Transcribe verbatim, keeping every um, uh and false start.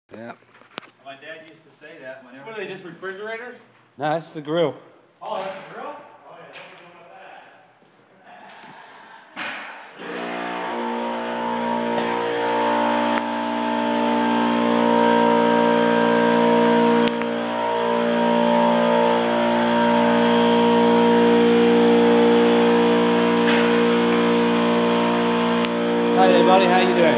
Yeah. My dad used to say that whenever. What are they, just refrigerators? No, that's the grill. Oh, that's the grill? Oh, yeah, don't know about that. Hey there, buddy. How you doing?